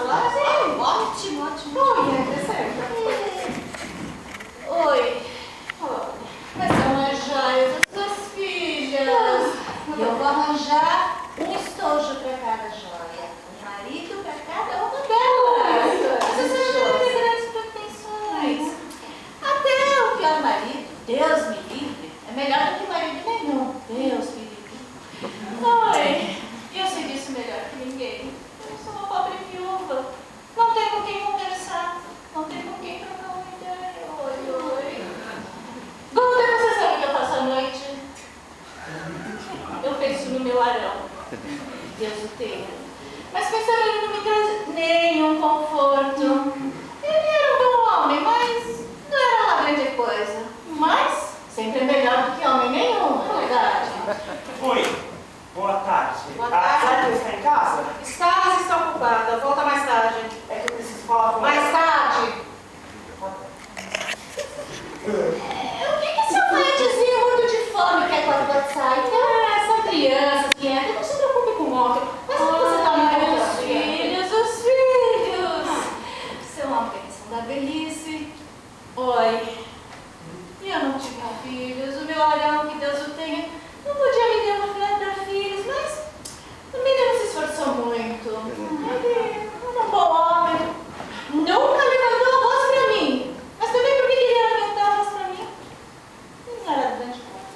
falar? Sim, ótimo, ótimo. Oi, é certo. Oi. Mas é uma joia das suas filhas. E eu vou arranjar um estojo para cada joia. Um marido para cada uma delas. Você sabe que eu tenho grandes pretensões. Até o pior marido, Deus me livre, é melhor do que marido nenhum. Deus me livre. Oi, eu sei disso melhor que ninguém. Eu sou uma pobre viúva. Não tenho com quem conversar. Não tenho com quem trocar uma ideia. Oi. Guta, você sabe o que eu faço à noite? Eu penso no meu Arão. Deus o tenha. Mas pensar nele não me traz nenhum conforto. Ele era um bom homem, mas não era uma grande coisa. Mas sempre é melhor do que homem nenhum, não é verdade? Oi, boa tarde. Boa tarde. A Clara está em casa? Está, mas está ocupada. Volta mais tarde. É que eu preciso falar com Mais ela. tarde. O que seu pai muito de fome quer com a tua saia? Essa criança, quieta, não se preocupe com o outro. Mas o que você está me Os filhos, os filhos. São uma bênção da velhice. Oi. E eu não tinha filhos. O meu Arão, que Deus o tenha, não podia me demonstrar para filhos, mas o menino se esforçou muito. Ele era um bom homem. Nunca levantou a voz para mim. Mas também porque queria levantar a voz para mim. Não era grande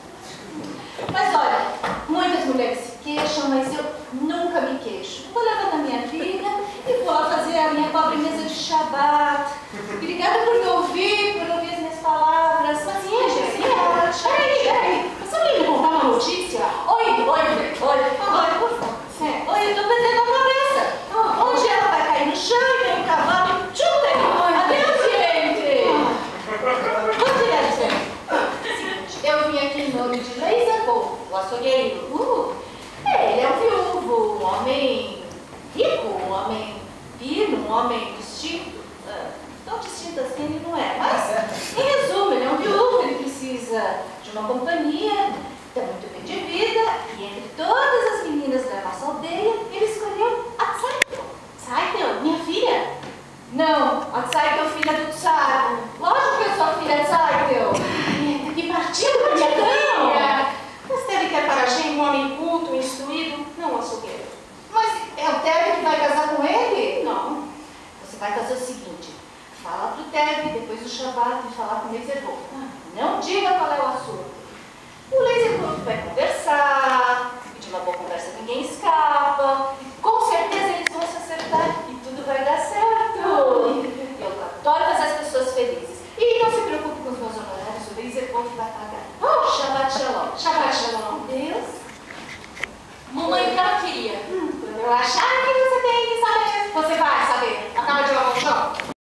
coisa. Mas olha, muitas mulheres se queixam, mas eu nunca me queixo. Vou levantar minha vida e vou lá fazer a minha pobre mesa de Shabbat. Obrigada por me ouvir, por ouvir as minhas palavras. Paciência, peraí. Você não ia me contar uma notícia? Oi, por favor. Oi, eu tô perdendo a cabeça. Onde ela vai cair no chão e vem um cavalo e chutem? Adeus, gente. Vou direto. Seguinte, eu vim aqui em nome de Leizerville, o açougueiro. Ele é um viúvo, um homem rico, um homem fino, um homem distinto. Tão distinto assim ele não é, mas, em resumo, ele é um viúvo, ele precisa de uma companhia, está muito bem de vida, e entre todas as meninas da nossa aldeia, ele escolheu a Tzaitel. Tzaitel, minha filha? Não, a Tzaitel, filha do Tsar. Lógico que eu sou a filha de Tzaitel. Que partido, minha filha! Mas deve ter para a gente um homem culto, instruído, não um açougueiro. Mas é o Teve que vai casar com ele? Não. Você vai fazer o seguinte, fala pro Teve, depois do Shabbat, e falar com o Leizerville. Não diga qual é o assunto. O Leizerville vai conversar, e de uma boa conversa ninguém escapa, e com certeza eles vão se acertar e tudo vai dar certo. Eu adoro fazer as pessoas felizes. E não se preocupe com os meus honorários, o Leizerville vai pagar. Shabbat Shalom. Shabbat Shalom. Deus. Mamãe, o que ela queria? Quando eu achar